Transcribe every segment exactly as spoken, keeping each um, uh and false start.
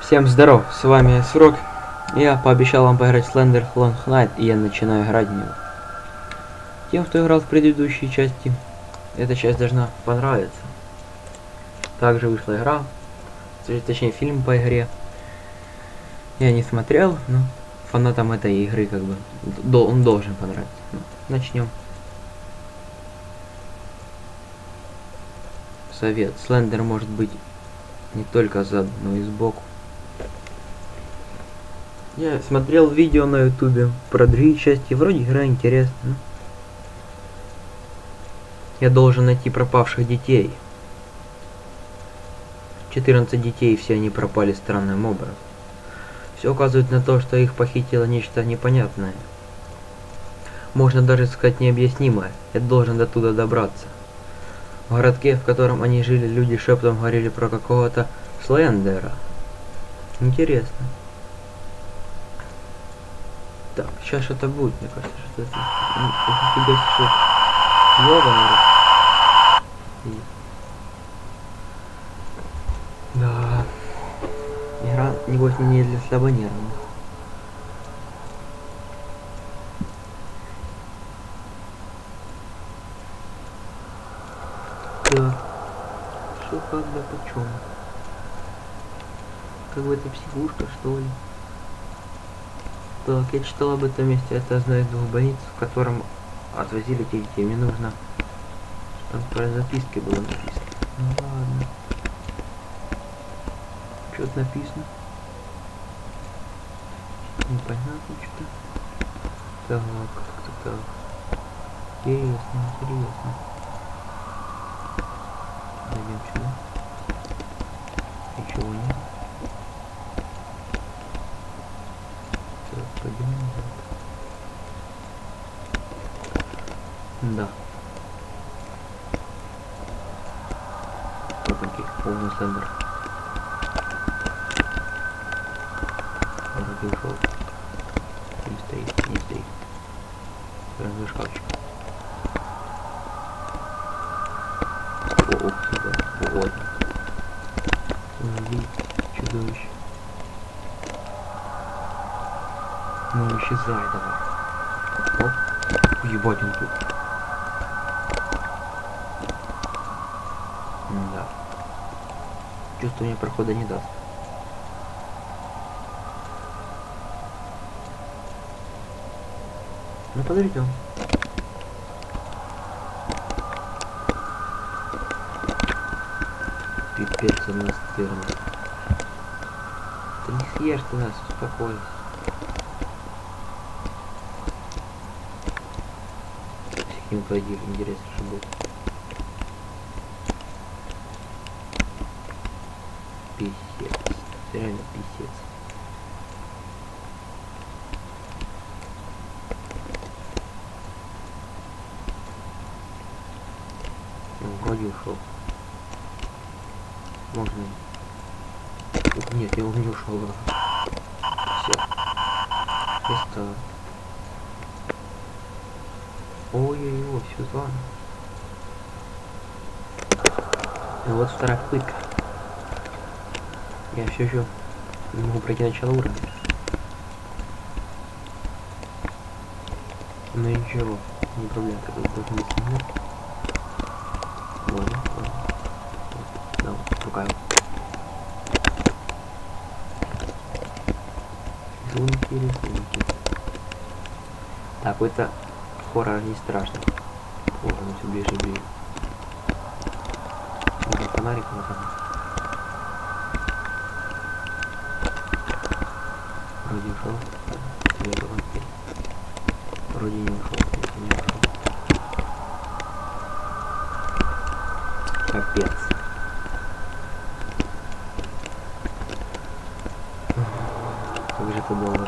Всем здоров, с вами Срок. Я пообещал вам поиграть в Slender Long Night, и я начинаю играть в него. Тем, кто играл в предыдущей части, эта часть должна понравиться. Также вышла игра, точнее фильм по игре. Я не смотрел, но фанатам этой игры как бы он должен понравиться. Ну, начнем. Совет. Слендер может быть не только сзади, но и сбоку. Я смотрел видео на ютубе про другие части, вроде игра интересная. Я должен найти пропавших детей. четырнадцать детей, все они пропали странным образом. Все указывает на то, что их похитило нечто непонятное. Можно даже сказать необъяснимое. Я должен до туда добраться. В городке, в котором они жили, люди шепотом говорили про какого-то Слендера. Интересно. Так, сейчас что-то будет, мне кажется, что это... Нифига себе, что... Ёбаный. Да. Игра, небось, не для слабонервных. Да. Что, как, да, почем? Как бы это психушка, что ли? Так, я читал об этом месте. Это одна из двух больниц, в котором отвозили этих детей. Мне нужно... Что там про записки было написано. Ну ладно. Что-то написано. Непонятно что-то. Так, как-то так. Интересно, интересно. Зайдем сюда. Ничего нет. Так, пойдем назад. Да. Опаньки, полный Слендер. Вроде ушел. Не стоит, не стоит. Разный шкафчик. О, сюда. Вот. Видите, чудовище. Ну, исчезай давай. Оп. Уебать он тут. Да. Чувство мне прохода не даст. Ну подождем. Пипец, он нас стырнул. Ты не съешь ты нас, успокойся. Каким пойдешь, интересно, что будет. Писец. Реально писец. Ну, вроде ушел. Можно. Нет, я он не ушел. Все. Место. Ой-ой-ой, все ладно. И вот вторая пытка. Я все еще не могу пройти начало уровня. Но ничего, не проблема, когда должен быть сигнал. Ладно, ладно. Давай, рукаю. Рисунки, рисунки. Так, это хоррор не страшно. О, он все ближе и ближе. Можно фонарик назад. Вроде ушел. Я он вроде не ушел. Нет, не ушел. Капец. Как же это долго.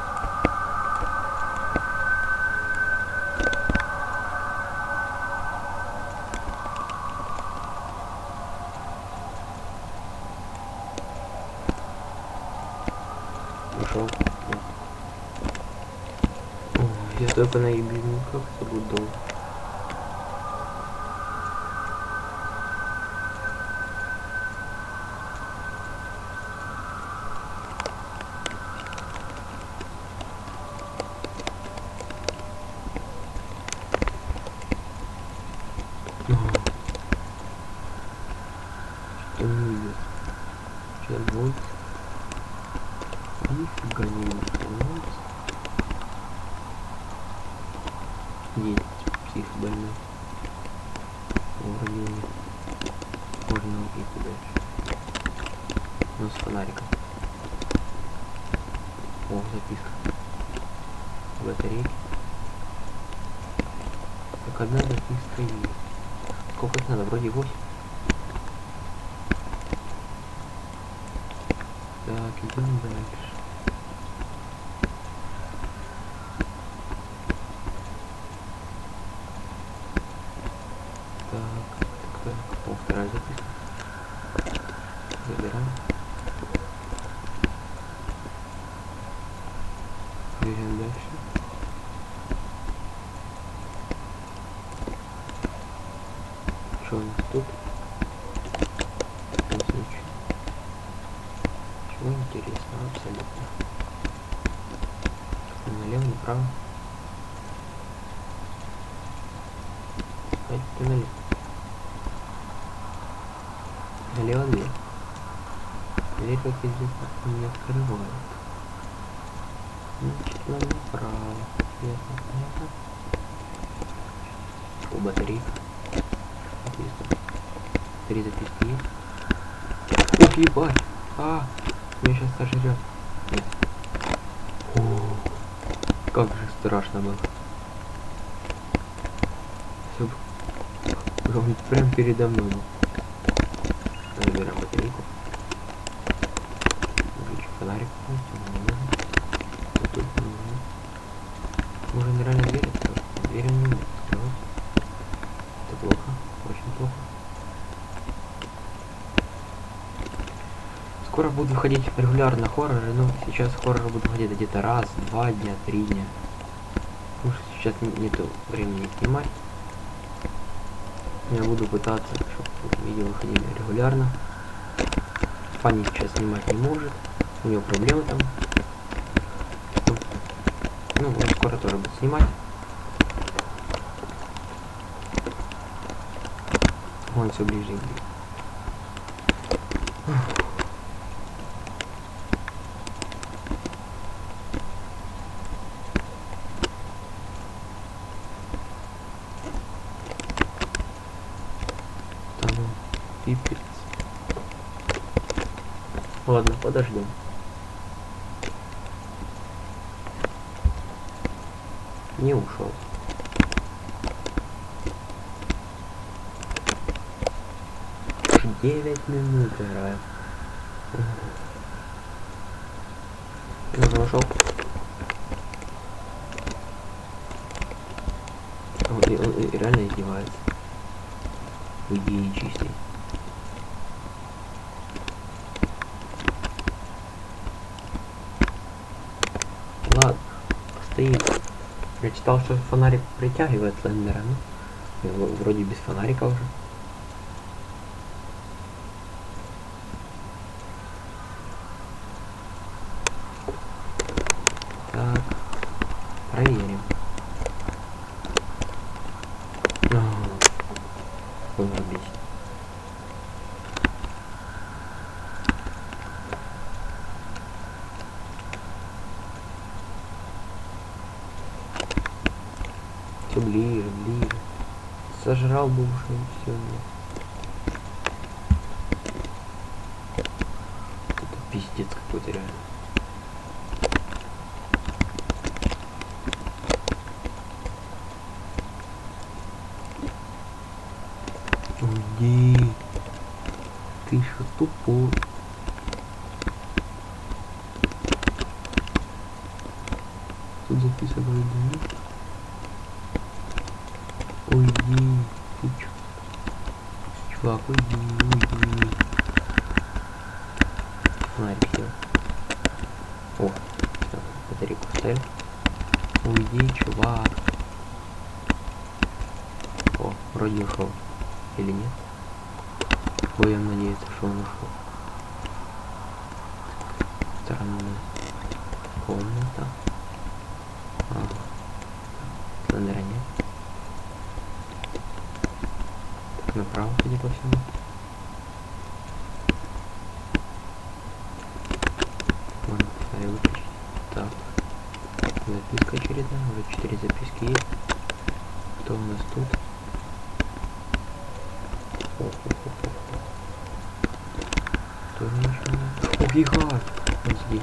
Ушел. О, я только наебину, как это будет долго. становится. Нифига не становится. Есть псих больной. Вроде нет. Можно идти дальше. Но с фонариком. О, записка. Батарейки. Так одна записка есть. Сколько это надо? Вроде восемь. Так, идем дальше. Так, так, так. О, вторая записка. Забираем. Двигаем дальше. Что у нас тут? Ничего интересного абсолютно. Что налево, направо. Опять ты налево. Налево дверь. Дверь, как известно, не открывает. Значит, нам направо. Ясно, понятно. О, батарейка. Три записки есть. Ух, ебать! А! Меня сейчас сожрет. Нет. О, как же страшно было. Все. Он прям передо мной. Забираем батарейку. Выключу фонарик. Вот тут не нужно. Можно нереально дверь открыть. Дверь не умеет открывать. Это плохо. Очень плохо. Скоро буду выходить регулярно хорроры, но сейчас хорроры будут выходить где-то раз, два дня, три дня. Потому что сейчас нету времени снимать. Я буду пытаться, чтобы видео выходили регулярно. Фанни сейчас снимать не может, у него проблемы там. Ну, он скоро тоже будет снимать. Он все ближе и ближе. Пипец. Ладно, подождем. Не ушел. девять минут играю. Ну, ушел. Он, он, он реально издевается. Уйди, нечистый. Ладно, стоит. Я читал, что фонарик притягивает Слендера, ну, вроде без фонарика уже. Так, проверим. Он бесит. Все ближе, ближе. Сожрал бы уже и все. Это пиздец какой-то реально. Уйди. Ты что, тупой? Тут записывай, да? Уйди, ты чё? Чувак, уйди, уйди. Фонарик сел. О, все, батарейку вставил. Уйди, чувак. О, вроде ушел. Или нет? Будем надеяться, что он ушел. Странная комната. А, Слендера нет. Направо, судя по всему. очередная, уже четыре записки есть. Кто у нас тут? Тоже ничего нет. Офигеть! Вот здесь.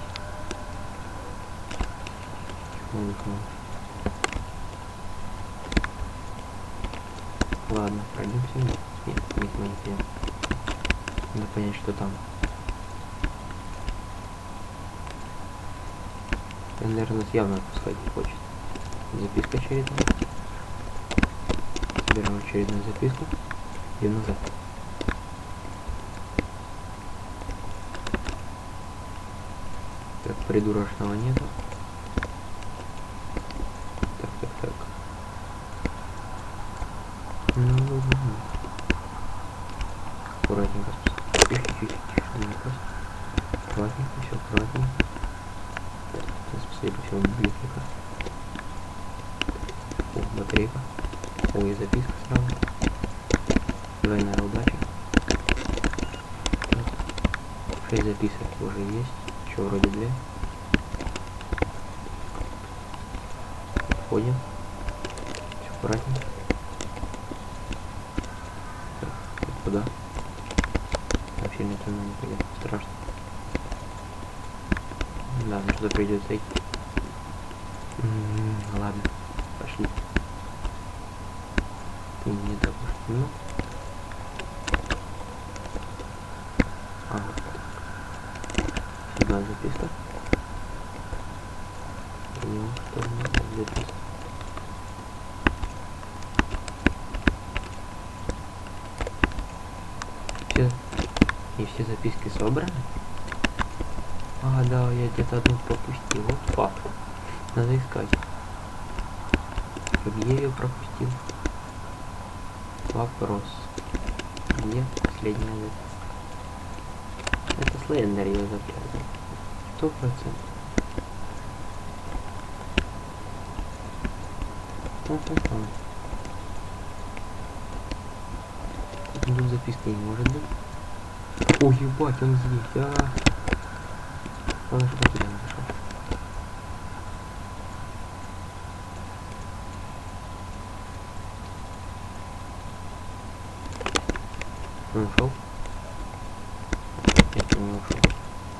Ладно, пройдемся. Нет, нет, нет, нет, нет. Надо понять, что там. Наверное, нас явно отпускать не хочет. Записка очередная. Собираем очередную записку. И назад. Так, придурочного нету. Так, так, так. Ну, ну, ну. Аккуратненько. Тихо, тихо, тихо, не просто. Аккуратненько, все аккуратненько. Сейчас последний всего библиотека. О, батарейка. О, и записка сразу. Двойная удача. Так. Шесть записок уже есть. Еще вроде две. Входим. Все аккуратненько. Так, куда? Так, сильно темно не пойдет. Страшно. Да, ну что придется идти. М-м, ладно, пошли. И не так уж темно. А, вот так. Одна записка. Понял, что у нас записка. Все, и все записки собраны. А, да, я где-то одну пропустил. Вот факт. Надо искать. Где я ее пропустил? Вопрос. Где последняя запись? Это Слендер ее запрятал. Сто процентов. Тут записки не может быть. Ой, ебать, он здесь, а. Ладно, что туда не зашел. Он ушел? Нет, он не ушел.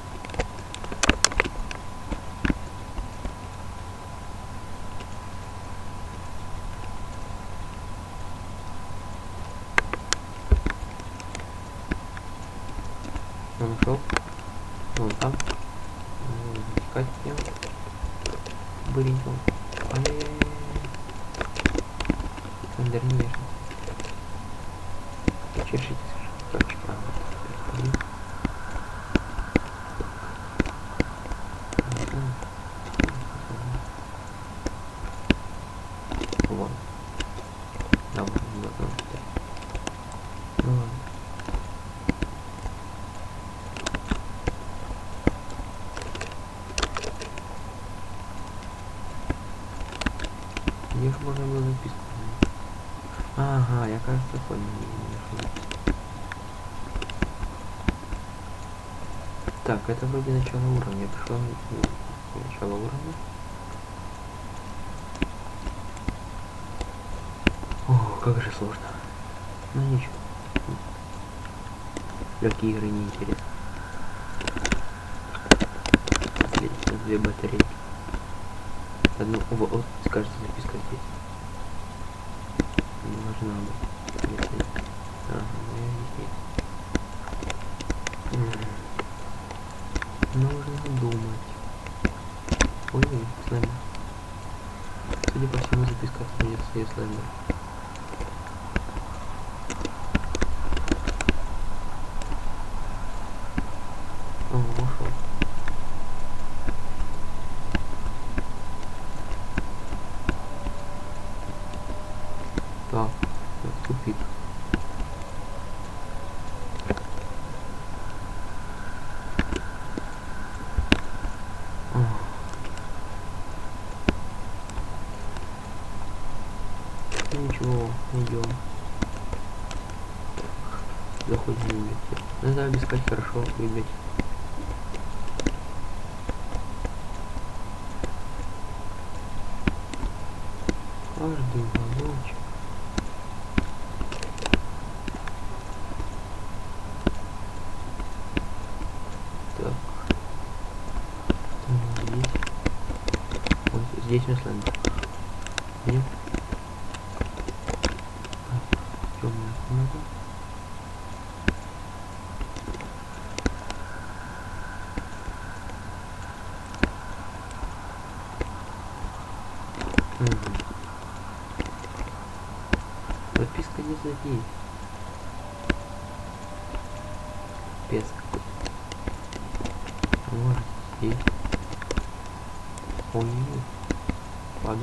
Он ушел? Он там? Искать его. Блин, он. Ай-яй-яй. Слендер не вешает. Чешите, точка. Вот. Да, вот, вот, вот. Ну ладно. Где же можно было записку? Ага, я, кажется, понял. Так, это вроде начало уровня. Я пришел на начало уровня. О, как же сложно. Ну ничего. Легкие игры не интересны. Последние две батарейки. Одну, о, вот, кажется, записка здесь. Не должна быть. Нет, нет. Ага, здесь нет. Нужно думать. Ой, Слендер. Судя по всему, записка остается и Слендер. О, ушел. Так, тупик. Ничего, идем. Заходим в библиотеку. Надо обыскать хорошо библиотеку. каждый уголочек. Так. Здесь. Вот здесь мы слендер. Нет. Темная комната. Угу. Подписка не задей. Пес какой-то. Вот здесь. Ой, падал.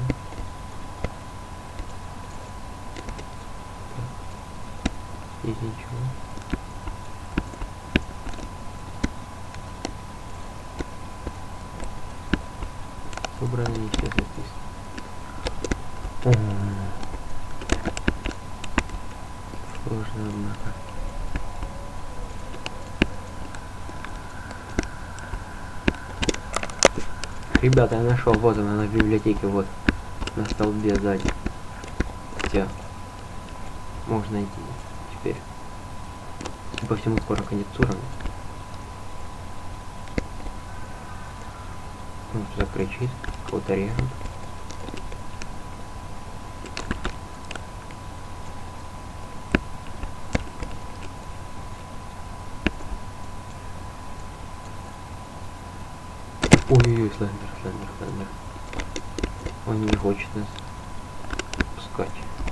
Здесь ничего. Собраны не все записки. Сложно, однако. Ребята, я нашел, вот она на библиотеке, вот на столбе сзади. Все. Можно найти теперь. Судя по всему, скоро конец тура. Он что-то кричит, кого-то режет. Ой-ой-ой, слендер, слендер, слендер. Он не хочет нас пускать.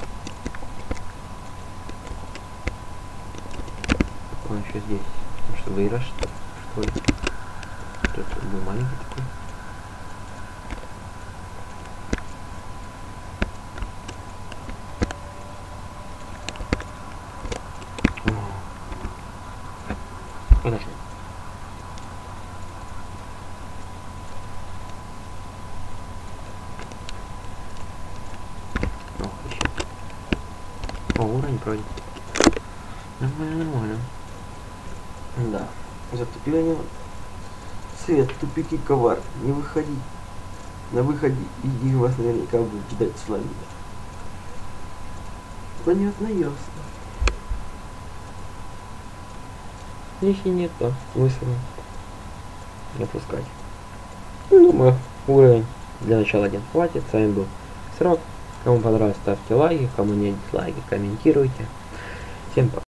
Он еще здесь. Он что, вырос, что, что ли? Что-то был маленький такой. Подожди. Ох, еще. О, уровень пройдет. Нормально, нормально. Да. Затопление. Свет, тупики, ковар. Не выходи. На выходе и вас наверняка будут ждать слендер. Понятно, ясно. Если нет, то смысла не опускать. Ну, думаю, уровень для начала один хватит. С вами был Срок. Кому понравилось, ставьте лайки, кому нет, дизлайки, комментируйте. Всем пока.